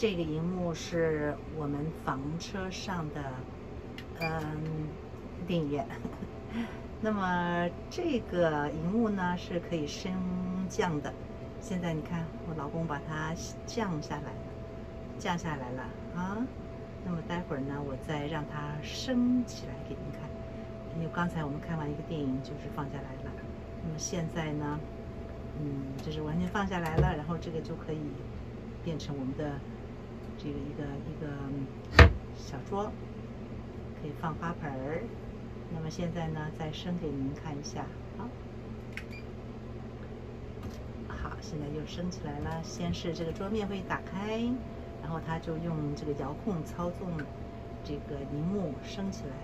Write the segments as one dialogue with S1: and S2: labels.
S1: 这个荧幕是我们房车上的，电影院。那么这个荧幕呢是可以升降的。现在你看，我老公把它降下来了啊。那么待会儿呢，我再让它升起来给您看。因为刚才我们看完一个电影，就是放下来了。那么现在呢，这是完全放下来了，然后这个就可以变成我们的这个一个小桌，可以放花盆儿。那么现在呢，再升给您看一下啊。好，现在又升起来了。先是这个桌面会打开，然后它就用这个遥控操纵这个荧幕升起来。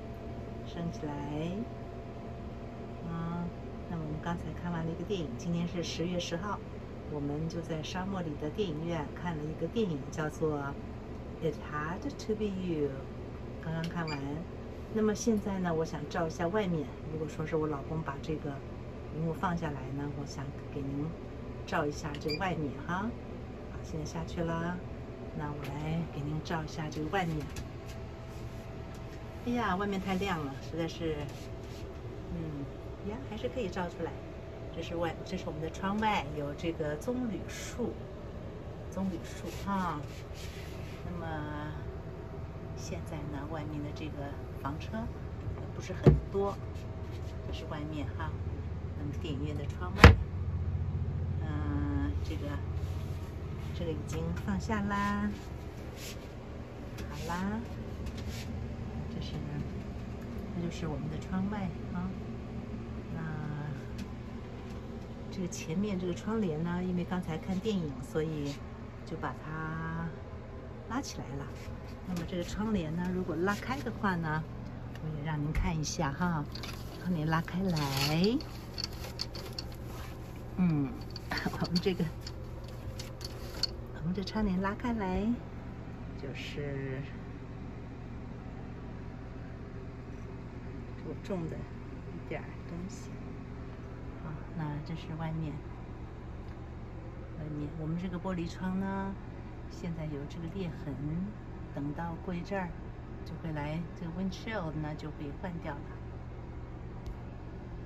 S1: 那么我们刚才看完了一个电影，今天是10月10号，我们就在沙漠里的电影院看了一个电影，叫做《It Had to Be You》，刚刚看完。那么现在呢，我想照一下外面。如果说是我老公把这个荧幕放下来呢，我想给您照一下这个外面哈。好，现在下去了，那我来给您照一下这个外面。哎呀，外面太亮了，实在是，还是可以照出来。这是我们的窗外，有这个棕榈树哈。那么现在呢，外面的这个房车也不是很多，这是外面哈。那么电影院的窗外，这个已经放下啦，好啦。这就是我们的窗外啊。那这个前面这个窗帘呢，因为刚才看电影，所以就把它拉起来了。那么这个窗帘呢，如果拉开的话呢，我也让您看一下哈。窗帘拉开来，我们这窗帘拉开来，就是我种的一点东西。好，那这是外面我们这个玻璃窗呢，现在有这个裂痕，等到过一阵儿就会来这个 windshield 呢就会换掉了。